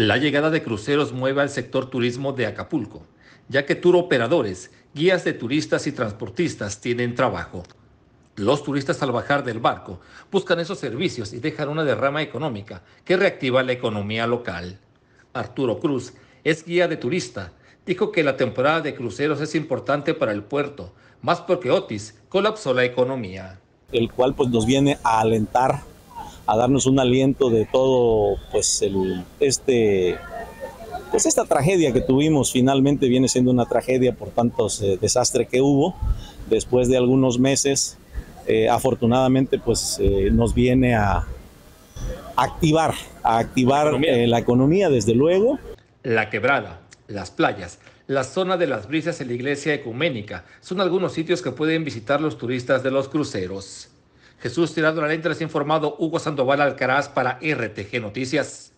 La llegada de cruceros mueve al sector turismo de Acapulco, ya que tour operadores, guías de turistas y transportistas tienen trabajo. Los turistas al bajar del barco buscan esos servicios y dejan una derrama económica que reactiva la economía local. Arturo Cruz es guía de turista. Dijo que la temporada de cruceros es importante para el puerto, más porque Otis colapsó la economía. El cual pues nos viene a alentar, a darnos un aliento de todo pues esta tragedia que tuvimos. Finalmente viene siendo una tragedia por tantos desastre que hubo. Después de algunos meses, afortunadamente pues nos viene a activar la economía, desde luego. La Quebrada, las playas, la zona de las brisas en la iglesia ecuménica son algunos sitios que pueden visitar los turistas de los cruceros. Jesús Tirado la Lente les ha informado Hugo Sandoval Alcaraz para RTG Noticias.